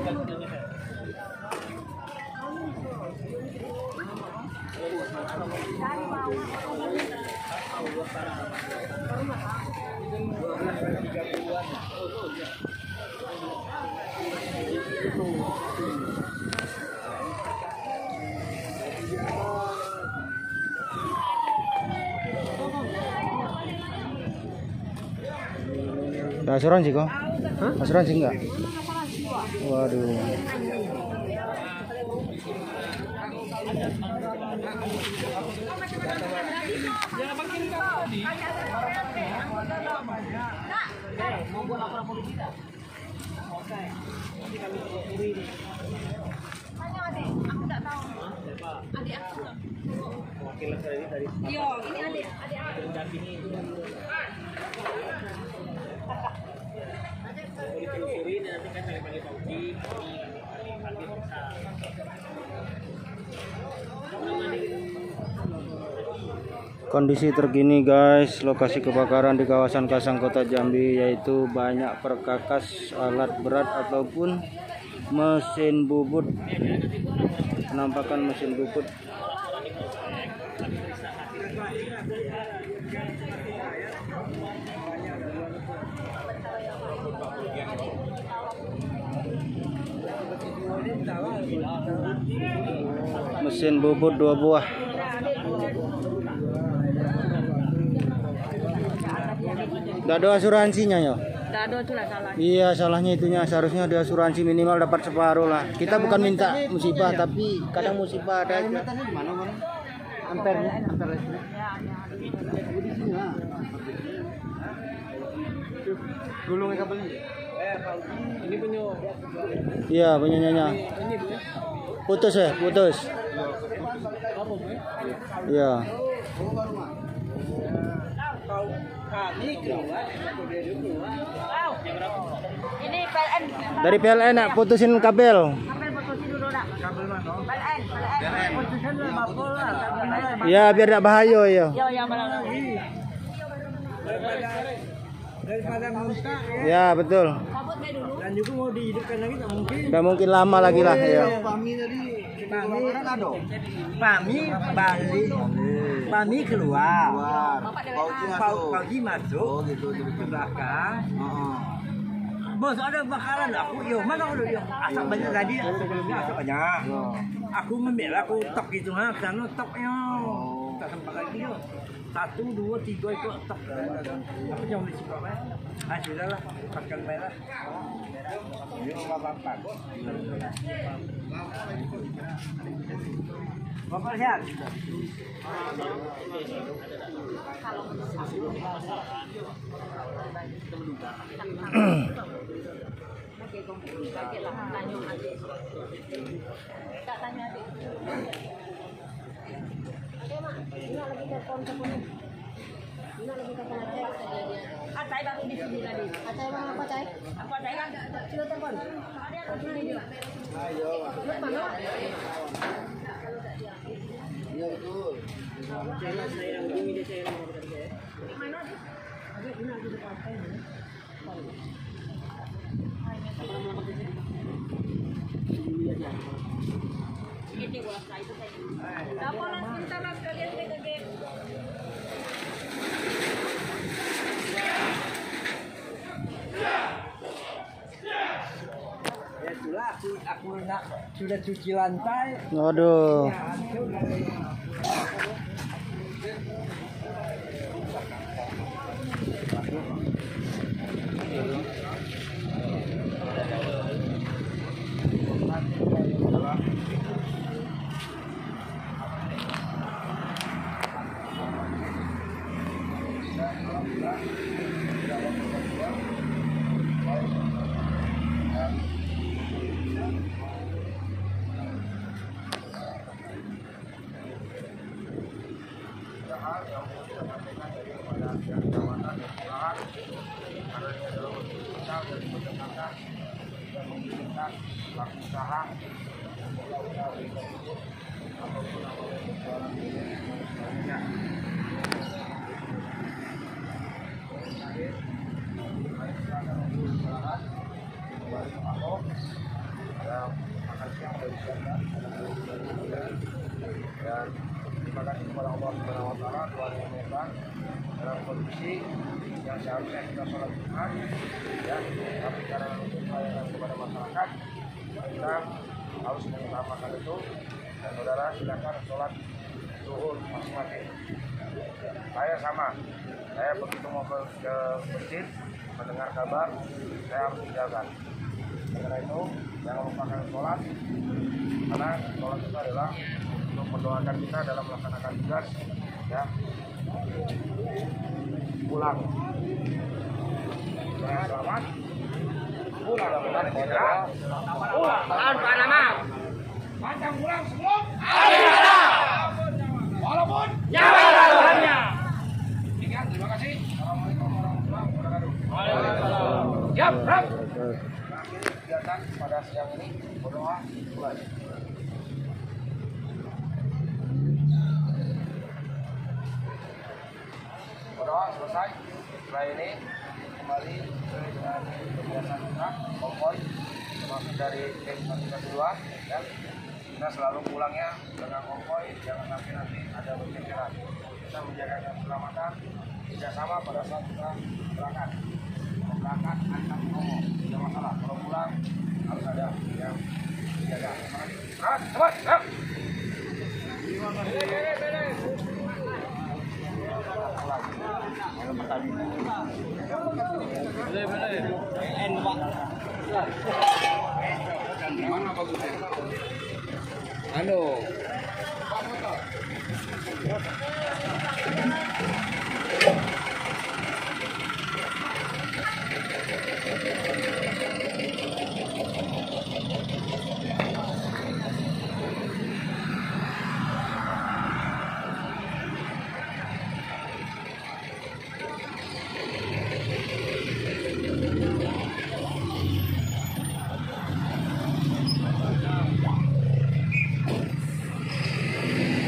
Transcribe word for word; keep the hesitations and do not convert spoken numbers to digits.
Ada asuransi kok? Hah? Asuransi enggak? Waduh. Yo, ini adik, adik Kondisi terkini guys, lokasi kebakaran di kawasan Kasang Kota Jambi, yaitu banyak perkakas alat berat ataupun mesin bubut. Penampakan mesin bubut. Mesin bubut dua buah. Tidak ada asuransinya ya? Tidak ada, itulah salah. Iya, salahnya itunya, seharusnya ada asuransi minimal dapat separuh lah. Kita bukan minta musibah, tapi kadang musibah ada aja. Ampernya, amper listrik. Gulungnya kabelnya. Ini punya. Iya, punyanya. Putus ya, putus. Iya. Ini P L N. Dari P L N nak putusin kabel. Kabel putusin dulu nak. Kabel mana? P L N, P L N. Putusin dulu mapol lah. Ya, biar tidak bahaya ya. Yo, yang mana? Daripada muntah ya. Ya, betul. Kabut deh dulu. Dan juga mau dihidupkan lagi tak mungkin. Tidak mungkin lama lagi lah ya. Pami tadi, Pami kan ada. Pami balik, Pami keluar. Pau pagi masuk. Oh gitu di belakang. Bos ada bakaran aku, yo mana udah yo asap banyak tadi sebelumnya asap banyak. Aku membela aku tok gitu ha, karena toknya tak sempat lagi yo. Satu, dua, tiga itu tok. Aku jangan beli berapa ya? Ah sudahlah, makan merah. Ini nggak apa-apa. Bapak lihat. Tak tanya adik. Oke mak, ini lagi telepon telepon. Ini lagi telepon aja. Ah, saya baru di sini tadi. Ah, saya mau apa saya? Apa saya? Sudah telepon. Ada yang sini juga. Ayo. Mana? Iya betul. Saya saya hubungi dia saya mau kerja. Mana? Ada ini ada di partai. Ini buat saya itu saya. Dapat lah minta mas kalian kaget. Ya sudah, aku aku nak sudah cuci lantai. Waduh. yang makan siang sudah disiapkan. Dan terima kasih kepada Allah Subhanahu Wa Taala Tuhan yang Maha dalam kondisi yang seharusnya kita sholat Jumat, ya, tapi karena untuk pelayanan kepada masyarakat kita harus mengutamakan itu. Dan saudara silakan sholat zuhur masing-masing. Saya sama, saya begitu mau ke, ke masjid mendengar kabar, saya harus tinggalkan. Karena itu jangan lupakan sholat, karena sholat itu adalah untuk mendoakan kita dalam melaksanakan tugas, ya. Pulang, jangan selamat. Pulang, pulang, pulang. Pulang, Pak Nama. Pantang pulang sebelum ada. Walaupun nyawa taruhannya. Sekian, terima kasih. Assalamualaikum warahmatullahi wabarakatuh. Waalaikumsalam. Siap, Bram. Akhir kegiatan pada siang ini berdoa mulai. Berdoa selesai. Setelah ini kembali dengan kebiasaan kita, konvoy termasuk dari tim satu dua, ya. Kita selalu pulangnya dengan konvoy, jangan sampai nanti ada bergeseran. Kita menjaga keselamatan kerjasama pada saat kita berangkat. Berangkat antar ngomong, tidak masalah. Kalau pulang harus ada yang dijaga. Berangkat, cepat, ya. Mana bagusnya? Anu.